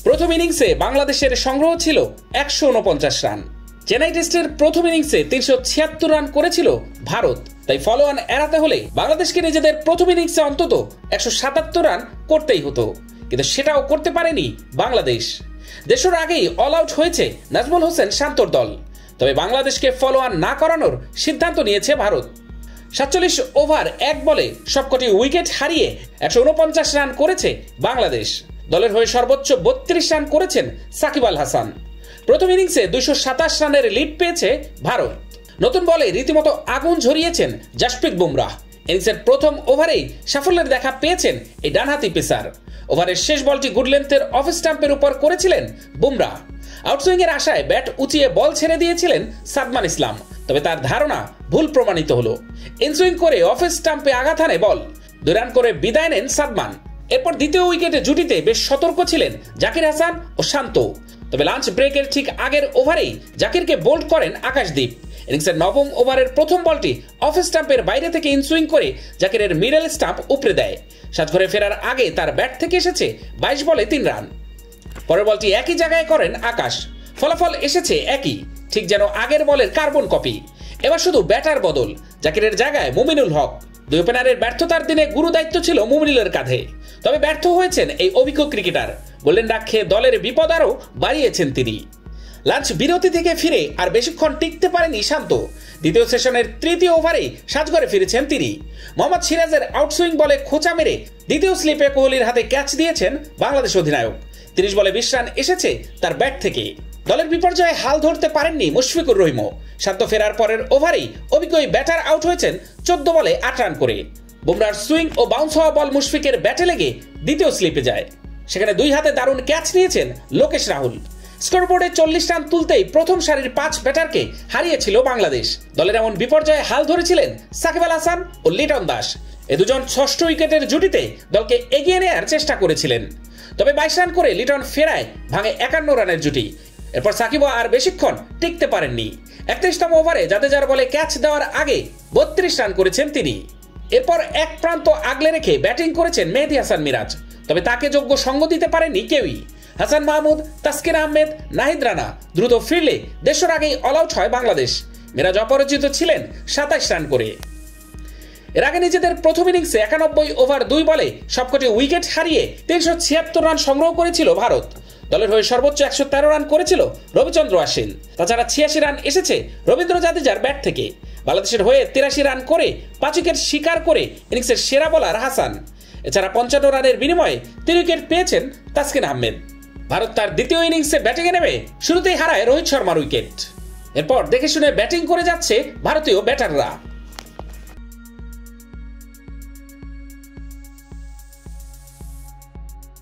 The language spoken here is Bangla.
প্রথম ইনিংসে বাংলাদেশের সংগ্রহ ছিল ১৪৯ রান। চেন্নাই টেস্টের প্রথম ইনিংসে ৩৭৬ রান করেছিল ভারত। তাই ফলো অন এড়াতে হলে বাংলাদেশকে নিজেদের প্রথম ইনিংসে অন্তত ১৭৭ রান করতেই হতো, কিন্তু সেটাও করতে পারেনি বাংলাদেশ। দেশের আগেই অল আউট হয়েছে নাজমুল হোসেন শান্তর দল। তবে বাংলাদেশকে ফলো অন না করানোর সিদ্ধান্ত নিয়েছে ভারত। ৪৭ ওভার ১ বলে সবকটি উইকেট হারিয়ে ১৪৯ রান করেছে বাংলাদেশ। দলের হয়ে সর্বোচ্চ ৩২ রান করেছেন সাকিব আল হাসান। প্রথম ইনিংসে ২২৭ রানের লিড পেয়েছে ভারত। নতুন বলে রীতিমতো আগুন ঝরিয়েছেন জাসপ্রীত বুমরাহ। ইনিংসের প্রথম ওভারেই সাফল্যের দেখা পেয়েছেন এই ডানহাতি পেসার। ওভারের শেষ বলটি গুড লেন্থের অফ স্টাম্পের উপর করেছিলেন বুমরাহ। আউটসুইং এর আশায় ব্যাট উঁচিয়ে বল ছেড়ে দিয়েছিলেন সাদমান ইসলাম, তবে তার ধারণা ভুল প্রমাণিত হলো। ইনসুইং করে অফ স্টাম্পে আঘাত হানে বল। ২ রান করে বিদায় নেন সাদমান। এরপর দ্বিতীয় উইকেটে জুটিতে বেশ সতর্ক ছিলেন জাকির হাসান ও শান্ত। তবে লাঞ্চ ব্রেকের ঠিক আগের ওভারেই জাকিরকে বোল্ড করেন আকাশদীপ। ইনিংসের নবম ওভারের প্রথম বলটি অফ স্টাম্পের বাইরে থেকে ইনসুইং করে জাকিরের মিডল স্টাম্প উপড়ে দেয়। সাজঘরে ফেরার আগে তার ব্যাট থেকে এসেছে ২২ বলে ৩ রান। পরের বলটি একই জায়গায় করেন আকাশ। ফলাফল এসেছে একই, ঠিক যেন আগের বলের কার্বন কপি। এবার শুধু ব্যাটার বদল, জাকিরের জায়গায় মুমিনুল হক। দুই ওপেনারের ব্যর্থতার দিনে গুরু দায়িত্ব ছিল মুমিনুলের কাঁধে। তবে ব্যর্থ হয়েছেন এই অভিজ্ঞ ক্রিকেটার। গোল্ডেন ডাক খেয়ে দলের বিপদ আরও বাড়িয়েছেন তিনি। লাঞ্চ বিরতি থেকে ফিরে আর বেশিক্ষণ টিকতে পারেনি শান্ত। দ্বিতীয় সেশনের তৃতীয় ওভারে সাজঘরে ফিরেছেন তিনি। মোহাম্মদ সিরাজের আউটসুইং বলে খোঁচা মেরে দ্বিতীয় স্লিপে কোহলির হাতে ক্যাচ দিয়েছেন বাংলাদেশ অধিনায়ক। ৩০ বলে ২০ রান এসেছে তার ব্যাট থেকে। দলের বিপর্যয়ে হাল ধরতে পারেননি মুশফিকুর রহিমও। শান্ত ফেরার পরের ওভারেই অভিজ্ঞ ব্যাটার আউট হয়েছেন ১৪ বলে ৮ রান করে। বুমরার সুইং ও বাউন্স হওয়া বল মুশফিকের ব্যাটে লেগে দ্বিতীয় স্লিপে যায়। সেখানে দুই হাতে দারুণ ক্যাচ নিয়েছেন লোকেশ রাহুল। স্কোরবোর্ডে ৪০ রান তুলতেই প্রথম সারির ৫ ব্যাটারকে হারিয়েছিল বাংলাদেশ। দলের এমন বিপর্যয়ে হাল ধরেছিলেন সাকিব আল হাসান ও লিটন দাস। এ দুজন ষষ্ঠ উইকেটের জুটিতে দলকে এগিয়ে নেয়ার চেষ্টা করেছিলেন। তবে ২২ রান করে লিটন ফেরায় ভাঙে ৫১ রানের জুটি। এরপর সাকিব আর বেশিক্ষণ টিকতে পারেননি। ৩১তম ওভারে জাদেজার বলে ক্যাচ দেওয়ার আগে ৩২ রান করেছেন তিনি। এরপর এক প্রান্ত আগলে রেখে ব্যাটিং করেছেন মেহেদী হাসান মিরাজ। তবে তাকে যোগ্য সঙ্গ দিতে পারেননি কেউই। হাসান মাহমুদ, তাসকিন আহমেদ, নাহিদ রানা দ্রুত ফিরলে দেশের আগেই অল আউট হয় বাংলাদেশ। মিরাজ অপরাজিত ছিলেন ২৭ রান করে। এর আগে নিজেদের প্রথম ইনিংসে ৯১ ওভার ২ বলে সবকটি উইকেট হারিয়ে ৩৭৬ রান সংগ্রহ করেছিল ভারত। দলের হয়ে সর্বোচ্চ ১১৩ রান করেছিল রবিচন্দ্র আশ্বিন। তাছাড়া ৮৬ রান এসেছে রবীন্দ্র জাদেজার ব্যাট থেকে। বাংলাদেশের হয়ে ৮৩ রান করে ৫ উইকেট শিকার করে ইনিংসের সেরা বোলার হাসান। এছাড়া ৫৫ রানের বিনিময়ে ৩ উইকেট পেয়েছেন তাসকিন আহমেদ। ভারত তার দ্বিতীয় ইনিংসে ব্যাটিংয়ে নেমে শুরুতেই হারায় রোহিত শর্মার উইকেট। এরপর দেখে শুনে ব্যাটিং করে যাচ্ছে ভারতীয় ব্যাটাররা।